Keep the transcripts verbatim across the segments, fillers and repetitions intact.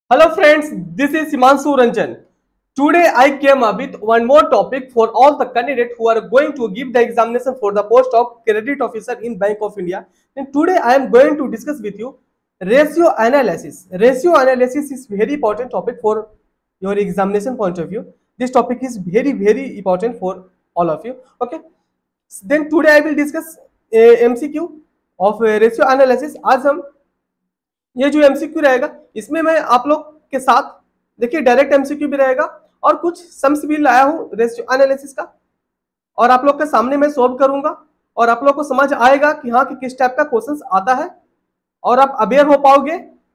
Hello friends, this is Himanshu Ranjan. Today I came up with one more topic for all the candidates who are going to give the examination for the post of credit officer in Bank of India. And today I am going to discuss with you ratio analysis. Ratio analysis is very important topic for your examination point of view. This topic is very very important for all of you. Okay. Then today I will discuss a M C Q of ratio analysis. आज हम ये जो MCQ रहेगा इसमें मैं आप लोग के साथ देखिए डायरेक्ट एमसीक्यू भी रहेगा और कुछ सम्स भी लाया हूं रेशियो एनालिसिस का और आप लोग के सामने मैं सॉल्व करूंगा और आप लोग को समझ आएगा कि हाँ कि किस टाइप का क्वेश्चंस आता है और आप अवेयर हो पाओगे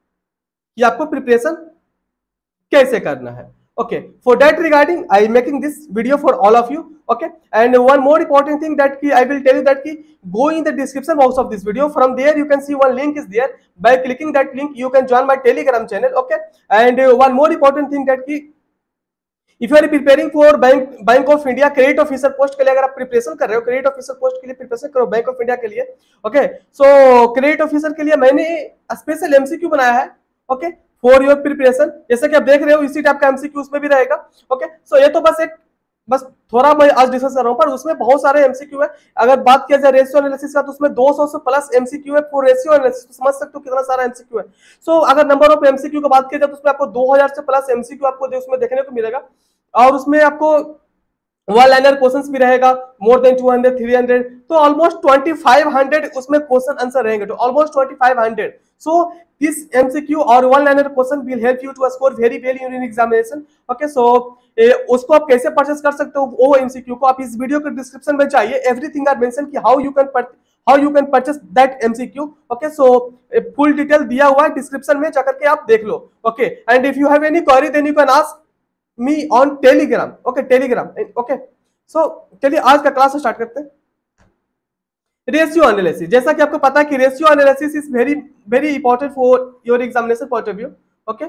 कि आपको प्रिपरेशन कैसे करना है. Okay, for that regarding I am making this video for all of you. Okay, and one more important thing that ki I will tell you that ki go in the description box of this video. From there you can see one link is there. By clicking that link you can join my Telegram channel. Okay, and uh, one more important thing that ki if you are preparing for bank bank of India credit officer post के लिए अगर आप preparation कर रहे हो credit officer post के लिए preparation करो बैंक ऑफ इंडिया के लिए. ओके, सो क्रेडिट ऑफिसर के लिए मैंने स्पेशल एमसीक्यू बनाया है. ओके, फॉर योर प्रिपरेशन जैसे कि आप देख रहे हो इसी टाइप का एमसीक्यू उसमें भी रहेगा. ओके, सो ये तो बस एक बस थोड़ा मैं आज डिस्कस कर रहा हूं पर उसमें बहुत सारे एमसीक्यू है. अगर बात किया जाए रेशियो एनालिसिस का तो उसमें दो सौ से प्लस एमसीक्यू है फॉर रेशियो एनालिसिस. समझ सकते हो कितना सारा एमसीक्यू है. सो so, अगर नंबर ऑफ एमसीक्यू की बात किया जाए तो उसमें आपको दो हज़ार से प्लस एमसीक्यू आपको उसमें देखने को मिलेगा और उसमें आपको वन लाइनर क्वेश्चंस भी रहेगा more than two hundred three hundred तो ऑलमोस्ट ट्वेंटी फाइव हंड्रेड उसमें क्वेश्चन आंसर रहेंगे तो almost twenty five hundred. So this MCQ और one liner question will help you to score very well in examination. Okay, so उसको आप कैसे purchase कर सकते हो वो एमसीक्यू को आप इस वीडियो के डिस्क्रिप्शन में चाहिए. एवरीथिंग आर मेंशन कि how you can how you can purchase that MCQ. Okay, so full detail दिया हुआ है डिस्क्रिप्शन में जाकर के आप देख लो. Okay, and if you have any query then you can ask me on Telegram. Okay, Telegram. Okay, so चलिए आज का क्लास स्टार्ट करते हैं. रेशियो एनालिसिस, जैसा कि आपको पता है कि ratio analysis is very very important for your examination point of view. Okay,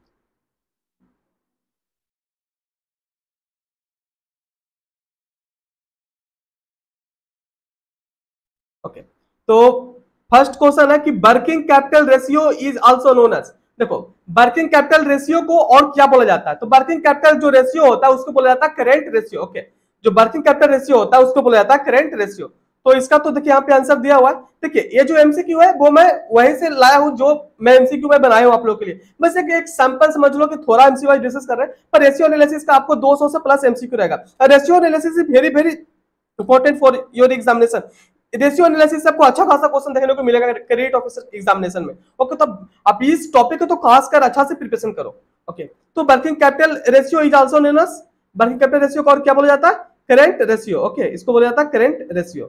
okay, तो फर्स्ट क्वेश्चन है कि working capital ratio is also known as. देखो, वर्किंग कैपिटल रेशियो को और क्या बोला जाता है तो वर्किंग कैपिटल जो रेशियो होता है उसको बोला जाता है करेंट रेशियो. ओके, जो वर्किंग कैपिटल रेशियो होता है उसको बोला जाता है करेंट रेशियो. तो इसका तो देखिए यहाँ पे आंसर दिया हुआ है. देखिए ये जो एमसीक्यू है वो मैं वहीं से लाया हूं जो मैं एमसीक्यू में बनाया हूं आप लोग के लिए. बस एक, एक सैंपल समझ लो कि थोड़ा एमसीक्यू वाइज डिस्कस कर रहे हैं पर रेशियो एनालिसिस का आपको दो सौ से प्लस एमसीक्यू रहेगा. Ratio analysis is very very important for your examination. Ratio analysis से आपको अच्छा खासा क्वेश्चन देखने को मिलेगा क्रेडिट ऑफिसर एग्जामिनेशन में. ओके, तो आप इस टॉपिक को तो खासकर अच्छा से प्रिपरेशन करो. ओके, तो working capital ratio is also known as working capital ratio को और क्या बोला जाता है करेंट रेशियो. ओके, इसको बोला जाता है करेंट रेशियो.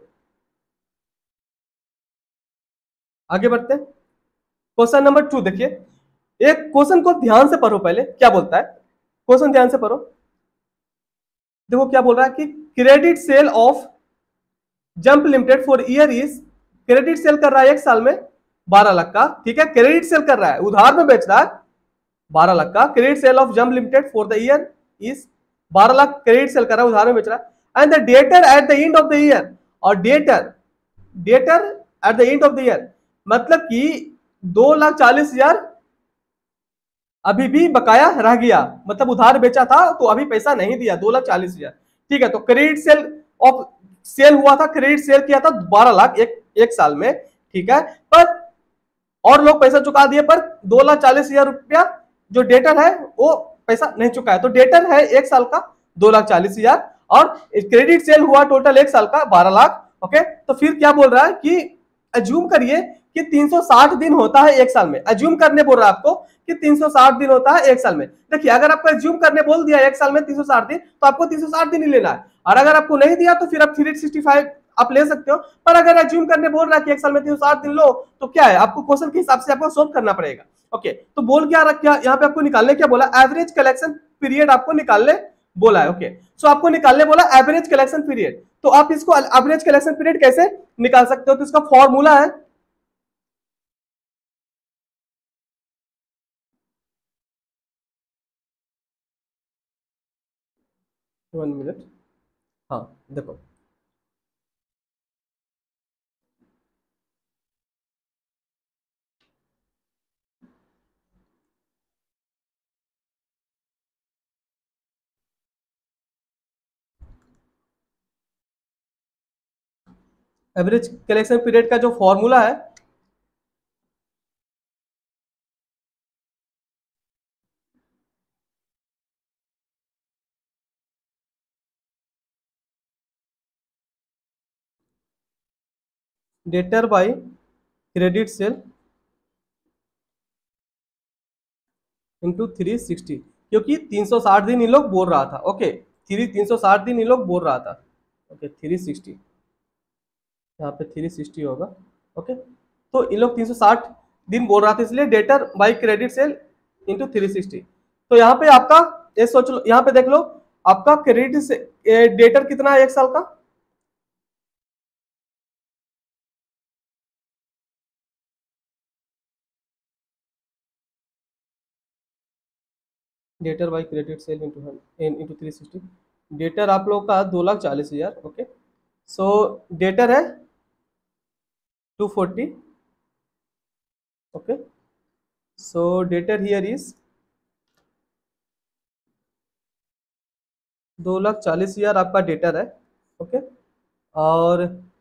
आगे बढ़ते हैं. क्वेश्चन नंबर टू देखिए, एक क्वेश्चन को ध्यान से पढ़ो. पहले क्या बोलता है क्वेश्चन ध्यान से पढ़ो. देखो क्या बोल रहा है कि credit sale of Jump Limited for year is, credit sale कर रहा है एक साल में बारह लाख का. ठीक है, क्रेडिट सेल कर रहा है उधार में बेच रहा है बारह लाख का. Credit sale of Jump Limited for the year is बारह लाख क्रेडिट सेल कर रहा है उधार में बेच रहा है. And the debtor at the end of the year, और debtor debtor at the end of the year मतलब कि दो लाख चालीस हजार अभी भी बकाया रह गया. मतलब उधार बेचा था तो अभी पैसा नहीं दिया दो लाख चालीस हजार. ठीक है, तो क्रेडिट सेल ऑफ सेल हुआ था क्रेडिट सेल किया था बारह लाख एक एक साल में. ठीक है, पर और लोग पैसा चुका दिए पर दो लाख चालीस हजार रुपया जो डेटर है वो पैसा नहीं चुका है. तो डेटर है एक साल का दो लाख चालीस हजार और क्रेडिट सेल हुआ टोटल एक साल का बारह लाख. ओके, तो फिर क्या बोल रहा है कि अज्यूम करिए कि तीन सौ साठ दिन होता है एक साल में. अज्यूम करने बोल रहा है आपको कि तीन सौ साठ दिन होता है एक साल में. देखिए अगर आपको अज्यूम करने बोल दिया एक साल में तीन सौ साठ दिन तो आपको तीन सौ साठ दिन ही लेना है. और अगर आपको नहीं दिया तो फिर आप थ्री सिक्सटी फाइव आप ले सकते हो. पर अगर अज्यूम करने बोल रहा है कि एक साल में तीन सौ साठ दिन लो तो क्या है आपको क्वेश्चन के हिसाब से आपको सोल्व करना पड़ेगा. ओके, तो बोल क्या रखा यहाँ पे आपको निकालने क्या बोला एवरेज कलेक्शन पीरियड आपको निकालने बोला है. ओके, सो आपको निकालने बोला एवरेज कलेक्शन पीरियड. तो आप इसको एवरेज कलेक्शन पीरियड कैसे निकाल सकते हो तो इसका फॉर्मूला है वन मिनट. हाँ देखो, एवरेज कलेक्शन पीरियड का जो फॉर्मूला है debtor by credit sale into three sixty, क्योंकि तीन सौ साठ दिन इन लोग बोल रहा था। ओके, थ्री तीन सौ साठ दिन इन लोग बोल रहा था। ओके, थ्री सिक्सटी, यहाँ पे थ्री सिक्सटी होगा। ओके, तो इन लोग तीन सौ साठ दिन बोल रहा था, इसलिए debtor by credit sale into three sixty. तो यहाँ पे आपका ये सोच लो, यहाँ पे देख लो आपका क्रेडिट से डेटर कितना है एक साल का, debtor by credit sale into into three sixty. Debtor आप लोग का दो लाख चालीस हजार। ओके, सो डेटर है two forty. Okay, so debtor here is दो लाख चालीस हजार आपका डेटर है। ओके, और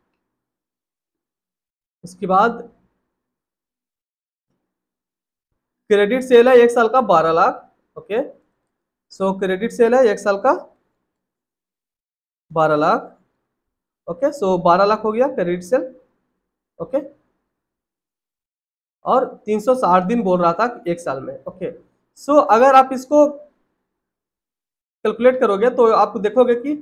उसके बाद क्रेडिट सेल है एक साल का बारह lakh. Okay, so credit sale है एक साल का बारह लाख। ओके, सो बारह लाख हो गया क्रेडिट सेल। ओके, और तीन सौ साठ दिन बोल रहा था एक साल में। ओके, सो अगर आप इसको कैलकुलेट करोगे तो आप देखोगे कि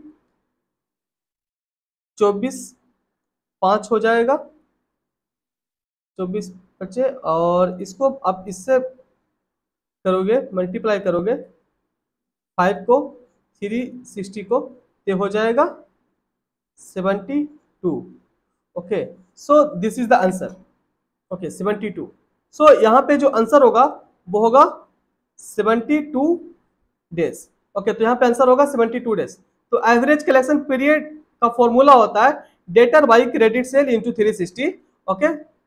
चौबीस पाँच हो जाएगा, चौबीस बच्चे, और इसको आप इससे करोगे, मल्टीप्लाई करोगे फाइव को थ्री सिक्सटी को, ये हो जाएगा seventy two. Okay, so this is the answer. Okay, seventy two. So यहाँ पे जो आंसर होगा वो होगा सेवेंटी टू डेज। ओके, तो यहाँ पे आंसर होगा सेवेंटी टू डेज। तो एवरेज कलेक्शन पीरियड का फॉर्मूला होता है debtor by credit sale into three sixty. Okay,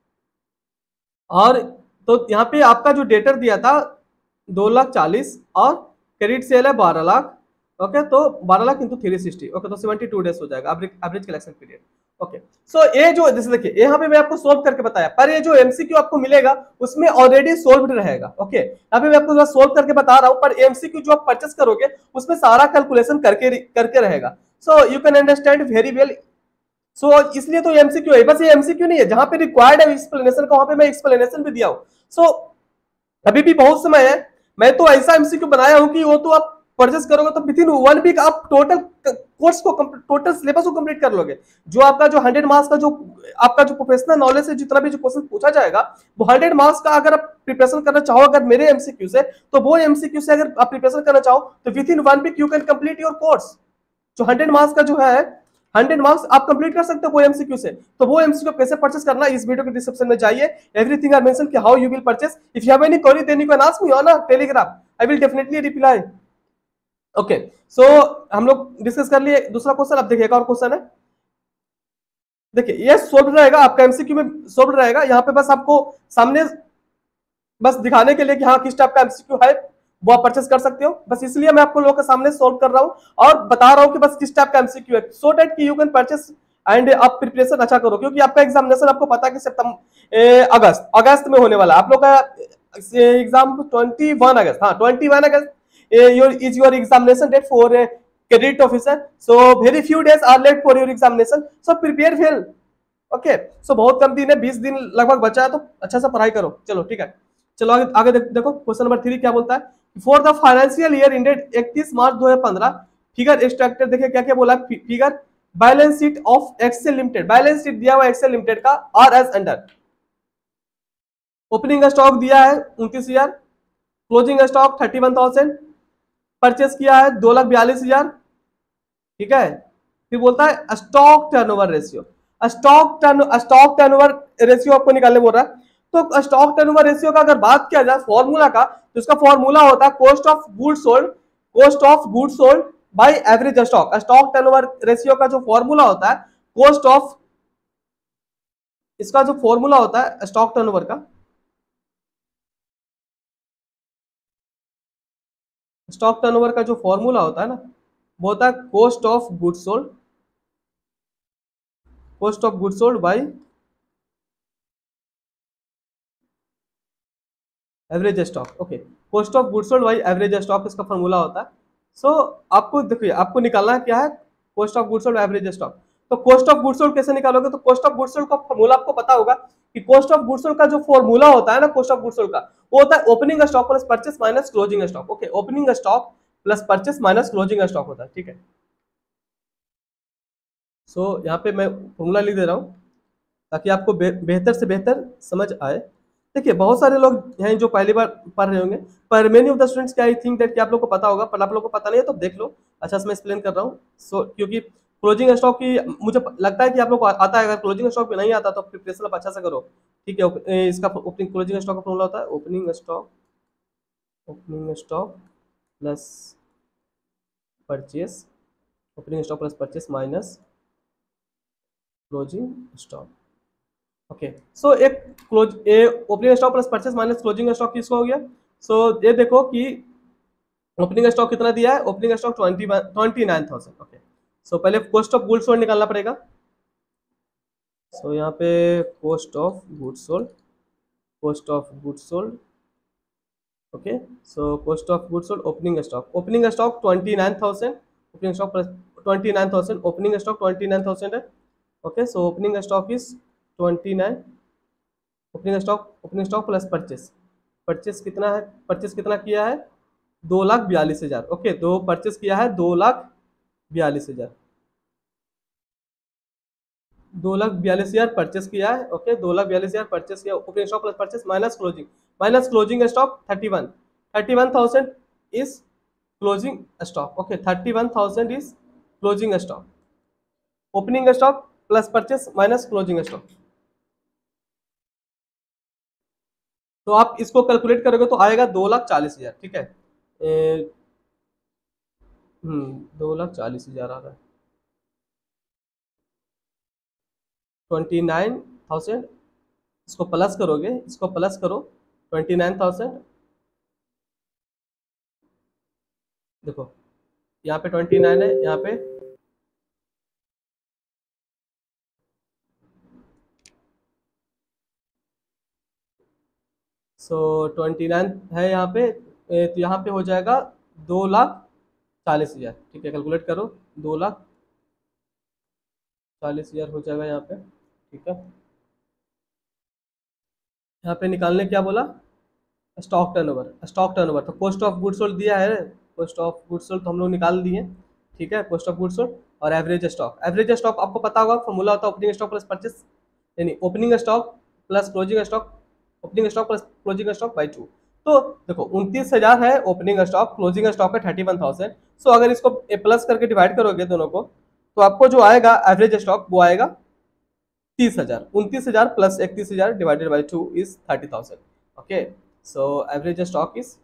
और तो यहाँ पे आपका जो डेटर दिया था दो लाख चालीस, और क्रेडिट सेल है बारह लाख। ओके, तो बारह lakh into three sixty. Okay, तो सेवेंटी टू डेज हो जाएगा average collection period. Okay, so ये जो जैसे देखिए यहाँ पे मैं आपको सोल्व करके बताया, पर ये जो एमसीक्यू आपको मिलेगा उसमें ऑलरेडी सोल्व्ड रहेगा। ओके, यहाँ पे मैं आपको सोल्व करके बता रहा हूँ, पर एमसीक्यू जो आप परचेस करोगे उसमें सारा कैलकुलेशन करके करके रहेगा। So you can understand very well. So so, इसलिए तो एमसीक्यू है, बस ये एमसीक्यू नहीं है, जहां पे रिक्वायर्ड है एक्सप्लेनेशन का वहां पे मैं एक्सप्लेनेशन भी दिया हूं। सो so, अभी भी बहुत समय है, मैं तो ऐसा एमसीक्यू बनाया हूं कि वो तो आप परचेस करोगे तो विद इन वन वीक आप टोटल कोर्स को टोटल सिलेबस को कंप्लीट कर लोगे। जो आपका जो हंड्रेड मार्क्स का जो आपका जो प्रोफेशनल नॉलेज है, जितना भी जो क्वेश्चन पूछा जाएगा वो हंड्रेड मार्क्स का अगर आप प्रिपरेशन करना चाहो अगर मेरे एमसीक्यू से, तो वो एमसीक्यू से अगर आप प्रिपरेशन करना चाहो तो within one week you can complete your course. जो हंड्रेड मार्क्स का जो है, हंड्रेड मार्क्स आप कंप्लीट कर सकते हो वो एमसीक्यू से। तो वो एमसीक्यू कैसे परचेस करना, इस वीडियो के डिस्क्रिप्शन में जाइए, एवरीथिंग आर मेंशन कि how you will purchase. If you have any query then you can ask me on Telegram, I will definitely reply. Okay, so हम लोग डिस्कस कर लिए दूसरा क्वेश्चन। अब देखिए एक और क्वेश्चन है, देखिए ये सोल्व रहेगा आपका एमसीक्यू में, सोल्व रहेगा। यहाँ पे बस आपको सामने बस दिखाने के लिए कि हाँ किस टाइप का एमसीक्यू है वो आप परचेस कर सकते हो, बस इसलिए मैं आपको लोगों के सामने सोल्व कर रहा हूँ और बता रहा हूँ कि बस किस टाइप का एमसीक्यू है, सो दैट कि यू कैन परचेस एंड आप प्रिपरेशन अच्छा करो। क्योंकि आपका एग्जामिनेशन आपको पता है कि सितंबर अगस्त अगस्त में होने वाला है। आप लोग का एग्जाम ट्वेंटी वन अगस्त, हाँ twenty one August your is your examination date for credit officer. So very few days are left for your examination, so prepare well. Okay, so बहुत कम दिन है, बीस दिन लगभग बचा है, तो अच्छा सा पढ़ाई करो। चलो ठीक है, चलो आगे आगे देखो क्वेश्चन नंबर थ्री क्या बोलता है। For the financial year ended इकतीस मार्च दो हजार पंद्रह, फिगर एक्सट्रैक्टेड, देखिए क्या क्या बोला figure, balance sheet of Excel Limited, balance sheet दिया हुआ एक्सेल लिमिटेड का are as under. Opening stock दिया है उनतीस हजार, closing stock thirty one thousand, purchase किया है दो लाख बयालीस हजार। ठीक है, फिर बोलता है stock turnover ratio, stock turn stock turnover ratio आपको निकालने बोल रहा है। तो स्टॉक टर्नओवर रेशियो का अगर बात किया जाए फॉर्मूला का, तो इसका फॉर्मूला होता है cost of good sold, cost of good sold by average stock. Stock turnover ratio का जो फॉर्मूला होता है कॉस्ट ऑफ, इसका जो फॉर्मूला होता है स्टॉक टर्नओवर का, स्टॉक टर्नओवर का जो फॉर्मूला होता है ना वो होता है cost of good sold cost of good sold by average stock. Okay, cost of good sold by average stock इसका फॉर्मूला होता है। सो so, आपको देखिए, आपको निकालना क्या है, cost of good sold average stock. तो कॉस्ट ऑफ गुड सोल्ड कैसे निकालोगे, तो कॉस्ट ऑफ गुड सोल्ड का फॉर्मूला आपको पता होगा कि कॉस्ट ऑफ गुड सोल्ड का जो फॉर्मूला होता है ना, कॉस्ट ऑफ गुड सोल्ड का, वो होता है opening stock plus purchase minus closing stock. Okay, opening stock plus purchase minus closing stock होता है, ठीक है। सो so, यहाँ पे मैं फॉर्मूला लिख दे रहा हूँ ताकि आपको बे, बेहतर से बेहतर समझ आए। देखिए, बहुत सारे लोग हैं जो पहली बार पढ़ रहे होंगे, पर many of the students I think that कि आप लोग को पता होगा, पर आप लोग को पता नहीं है तो देख लो। अच्छा, मैं एक्सप्लेन कर रहा हूँ। सो so, क्योंकि क्लोजिंग स्टॉक की मुझे लगता है कि आप लोग को आता है, अगर क्लोजिंग स्टॉक भी नहीं आता तो प्रिपरेशन आप अच्छा से करो, ठीक है। इसका ओपनिंग क्लोजिंग स्टॉक का फॉर्मूला होता है opening stock opening stock plus purchase, opening stock plus purchase minus closing stock. Okay, so एक close a opening stock plus purchase minus closing stock किसको हो गया। सो so, ये देखो कि ओपनिंग स्टॉक कितना दिया है, opening stock twenty twenty nine thousand. Okay, so पहले कॉस्ट ऑफ गुड्स सोल्ड निकालना पड़ेगा। सो so, यहाँ पे cost of goods sold cost of goods sold okay, so cost of goods sold opening stock opening stock twenty nine thousand, opening stock plus twenty nine thousand, opening stock twenty nine thousand है। Okay, so opening stock is twenty nine, opening stock opening stock plus purchase, purchase कितना है, purchase कितना किया है, दो लाख बयालीस हजार। Okay, दो परचेस किया है दो लाख बयालीस हजार, दो लाख बयालीस हजार परचेस किया है। ओके, दो लाख बयालीस हजार परचेस किया, opening stock plus purchase minus closing minus closing stock thirty one thirty one thousand is closing stock. Okay, thirty one thousand is closing stock, opening stock plus purchase minus closing stock. तो आप इसको calculate करोगे तो आएगा दो लाख चालीस हजार, ठीक है। ए, हम्म दो लाख चालीस हजार आ रहा है, ट्वेंटी नाइन थाउजेंड, इसको प्लस करोगे, इसको प्लस करो, ट्वेंटी नाइन थाउजेंड, देखो यहाँ पे ट्वेंटी नाइन है, यहाँ पे सो ट्वेंटी नाइन है यहाँ पे, ए, तो यहाँ पे हो जाएगा दो लाख चालीस हजार, ठीक है। कैलकुलेट करो, दो लाख चालीस हजार हो जाएगा यहाँ पे, ठीक है। यहाँ पे निकालने क्या बोला, स्टॉक टर्नओवर, स्टॉक टर्नओवर तो कॉस्ट ऑफ गुड्स सोल्ड दिया है, कॉस्ट ऑफ गुड्स सोल्ड तो हम लोग निकाल दिए, ठीक है। कॉस्ट ऑफ गुड्स सोल्ड और एवरेज स्टॉक, एवरेज स्टॉक आपको पता होगा फॉर्मूला होता है ओपनिंग स्टॉक प्लस परचेस, यानी opening stock plus closing stock, opening stock plus closing stock by two. तो देखो उनतीस हजार है ओपनिंग स्टॉक, क्लोजिंग स्टॉक है थर्टी वन थाउजेंड। सो अगर इसको प्लस करके डिवाइड करोगे दोनों को, तो आपको जो आएगा एवरेज स्टॉक वो आएगा तीस हजार, उनतीस हजार प्लस इकतीस हजार divided by two is thirty thousand. Okay, so average stock is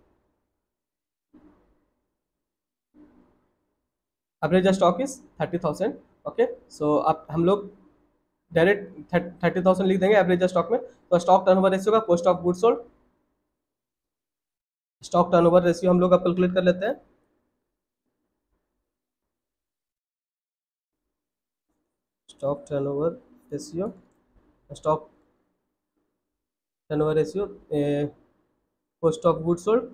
average stock is thirty thousand. Okay, so अब हम लोग डायरेक्ट थर्टी थाउजेंड लिख देंगे एवरेज स्टॉक में। तो स्टॉक टर्नओवर रेशियो का cost of goods sold, stock turnover ratio हम लोग अब कैलकुलेट कर लेते हैं। Stock turnover ratio stock turnover ratio cost of goods sold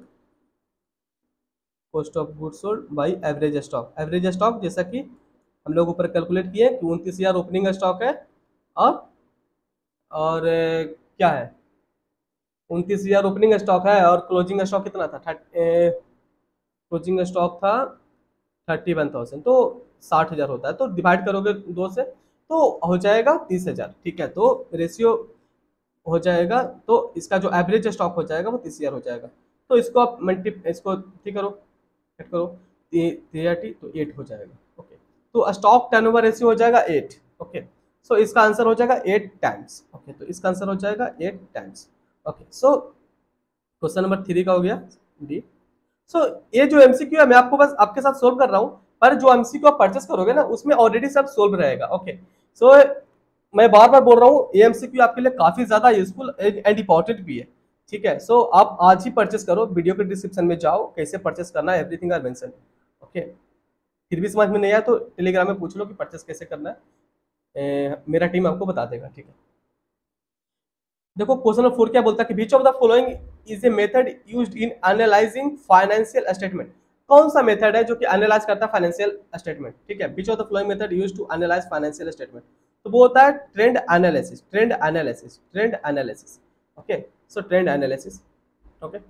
cost of goods sold by average stock, average stock जैसा कि हम लोग ऊपर कैलकुलेट किए कि उनतीस हजार ओपनिंग स्टॉक है, और और ए, क्या है, उनतीस हजार ओपनिंग स्टॉक है और क्लोजिंग स्टॉक कितना था, क्लोजिंग स्टॉक था थर्टी वन थाउजेंड, तो साठ हजार होता है। तो डिवाइड करोगे दो से तो हो जाएगा तीस हजार, ठीक है। तो रेशियो हो जाएगा, तो इसका जो एवरेज स्टॉक हो जाएगा वो तीस हजार हो जाएगा। तो इसको आप मल्टी इसको ठीक करो, एड करो, थर्टी तो एट हो जाएगा। ओके, तो स्टॉक टर्नओवर रेशियो हो जाएगा एट। ओके, सो इसका आंसर हो जाएगा एट टाइम्स। ओके, तो इसका आंसर हो जाएगा eight times. Okay, so question number three का हो गया डी। सो so, ये जो एमसीक्यू है मैं आपको बस आपके साथ सोल्व कर रहा हूँ, पर जो एमसीक्यू आप परचेस करोगे ना उसमें ऑलरेडी सब सोल्व रहेगा। ओके, सो मैं बार बार बोल रहा हूँ ये एमसीक्यू आपके लिए काफी ज्यादा यूजफुल एंड इंपॉर्टेंट भी है, ठीक है। सो so, आप आज ही परचेस करो, वीडियो के डिस्क्रिप्शन में जाओ, कैसे परचेस करना है एवरीथिंग आर मेंशन। ओके, फिर भी समझ में नहीं आया तो टेलीग्राम में पूछ लो कि परचेस कैसे करना है। ए, मेरा टीम आपको बता देगा, ठीक है। देखो क्वेश्चन नंबर फोर क्या बोलता है कि which of the following is a method used in analysing financial statement. कौन सा मेथड है जो कि एनालाइज करता है फाइनेंशियल स्टेटमेंट, ठीक है। Which of the following method used to analyse financial statement, तो वो होता है trend analysis, trend analysis, trend analysis, okay. So trend analysis, okay.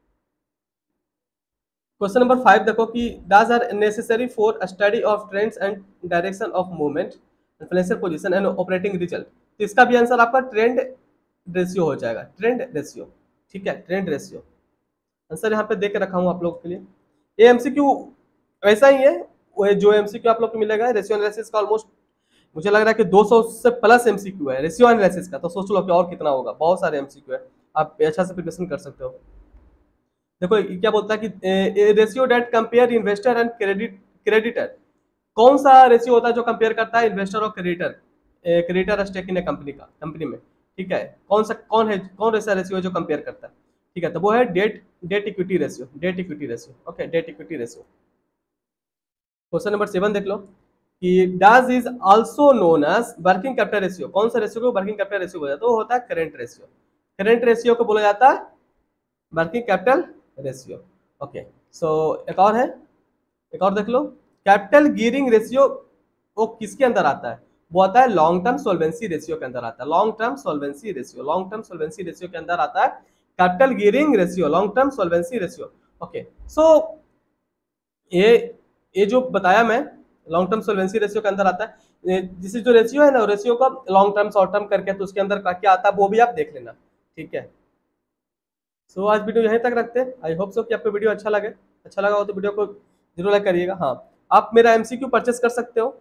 Question number five देखो कि does are necessary for study of trends and direction of movement, financial position and operating result. तो इसका भी answer आपका trend ratio हो जाएगा, trend ratio, ठीक है, ट्रेंड रेशियो। आंसर यहाँ पे दे के रखा हूँ आप लोगों के लिए। ये एमसीक्यू वैसा ही है, वो जो एमसीक्यू आप लोग को मिलेगा रेशियो एनालिसिस का, ऑलमोस्ट मुझे लग रहा है कि दो सौ से प्लस एमसीक्यू है रेशियो एनालिसिस का, तो सोच लो कि और कितना होगा, बहुत सारे एमसीक्यू है, आप अच्छा से प्रिपरेशन कर सकते हो। देखो ये क्या बोलता है कि ratio that compare investor and credit creditor. कौन सा रेशियो होता है जो कंपेयर करता है इन्वेस्टर और creditor, creditor stake in company का, कंपनी में, ठीक है। कौन सा कौन है कौन ऐसा रेशियो है जो कंपेयर करता है, ठीक है, तो वो है debt debt equity ratio, debt equity ratio, okay, debt equity ratio. Question number seven देख लो कि does is also known as working capital ratio. कौन सा रेशियो को वर्किंग कैपिटल रेशियो बोला जाता है, वो होता है करेंट रेशियो। करेंट रेशियो को बोला जाता है working capital ratio, okay. So एक और है, एक और देख लो, कैपिटल गियरिंग रेशियो वो किसके अंदर आता है, वो आता है लॉन्ग टर्म सोल्वेंसी रेशियो के अंदर आता है, long term solvency ratio, long term solvency ratio के अंदर आता है capital gearing ratio, long term solvency ratio, okay. So ये ये जो बताया मैं लॉन्ग टर्म सोल्वेंसी रेशियो के अंदर आता है, जिस जो रेशियो है ना, रेशियो को लॉन्ग टर्म शॉर्ट टर्म करके, तो उसके अंदर क्या आता है वो भी आप देख लेना, ठीक है। सो so, आज वीडियो यहीं तक रखते हैं। आई होप सो कि आपको वीडियो अच्छा लगे, अच्छा लगा हो तो वीडियो को जरूर लाइक करिएगा। हाँ, आप मेरा एमसीक्यू परचेस कर सकते हो,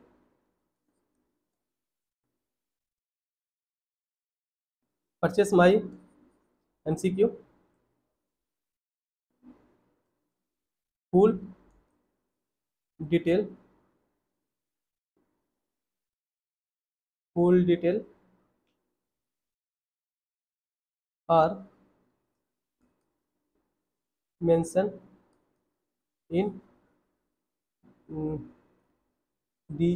purchase my MCQ full detail, full detail are mention in the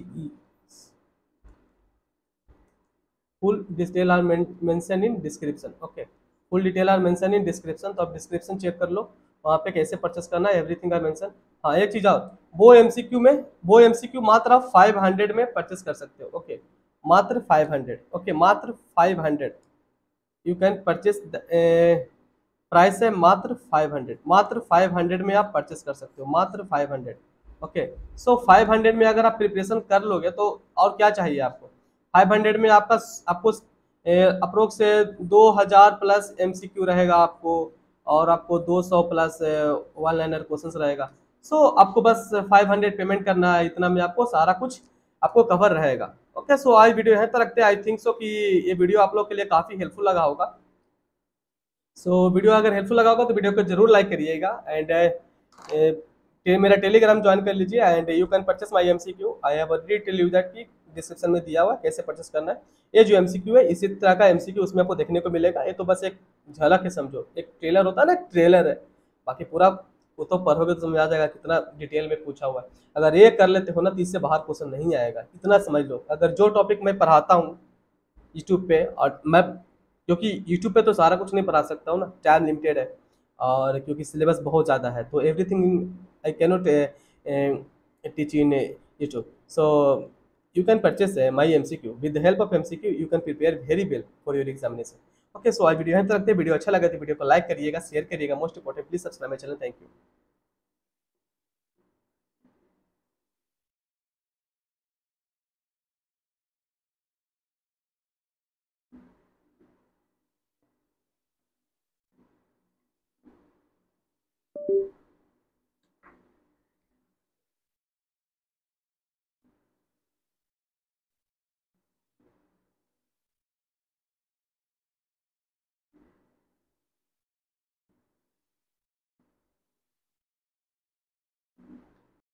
full detail are mention in description, okay. Full detail are mention in description, तो आप डिस्क्रिप्शन चेक कर लो, वहाँ पे कैसे परचेस करना है, एवरीथिंग आर मेंशन। हाँ, एक चीज और, वो एमसीक्यू में वो एमसीक्यू मात्र आप फाइव हंड्रेड में परचेस कर सकते हो, ओके, मात्र फाइव हंड्रेड, ओके, मात्र five hundred you can purchase, price है मात्र फाइव हंड्रेड, मात्र फाइव हंड्रेड में आप परचेस कर सकते हो, मात्र five hundred, okay. So five hundred में अगर आप प्रिपरेशन कर लोगे तो और क्या चाहिए आपको। फाइव हंड्रेड में आपका आपको अप्रोक्स से दो हजार प्लस एमसीक्यू रहेगा आपको, और आपको दो सौ प्लस वन लाइनर क्वेश्चंस रहेगा। सो so, आपको बस फाइव हंड्रेड पेमेंट करना है, इतना में आपको सारा कुछ आपको कवर रहेगा, ओके। सो आज वीडियो यहाँ तक रखते हैं। आई थिंक सो कि ये वीडियो आप लोग के लिए काफी हेल्पफुल लगा होगा। सो so, वीडियो अगर हेल्पफुल लगा होगा तो वीडियो को जरूर लाइक करिएगा, एंड मेरा टेलीग्राम ज्वाइन कर लीजिए, and you can purchase my MCQ. I have already tell you that कि डिस्क्रिप्शन में दिया हुआ है कैसे परचेस करना है। ये जो एमसीक्यू है इसी तरह का एमसीक्यू उसमें आपको देखने को मिलेगा, ये तो बस एक झलक है, समझो एक ट्रेलर होता है ना, ट्रेलर है, बाकी पूरा वो तो पढ़ोगे तो समझ आ जाएगा कितना डिटेल में पूछा हुआ है। अगर ये कर लेते हो ना तो इससे बाहर क्वेश्चन नहीं आएगा, इतना समझ लो। अगर जो टॉपिक मैं पढ़ाता हूँ यूट्यूब पे, और मैं क्योंकि यूट्यूब पे तो सारा कुछ नहीं पढ़ा सकता हूँ ना, टाइम लिमिटेड है, और क्योंकि सिलेबस बहुत ज़्यादा है, तो everything I can not teach in YouTube. So you can purchase my M C Q, with the help of M C Q you can prepare very well for your examination. Okay, so आज video यहाँ तक रखते हैं। Video अच्छा लगा तो video को like करिएगा, शेयर करिएगा, most important please subscribe my channel. Thank you.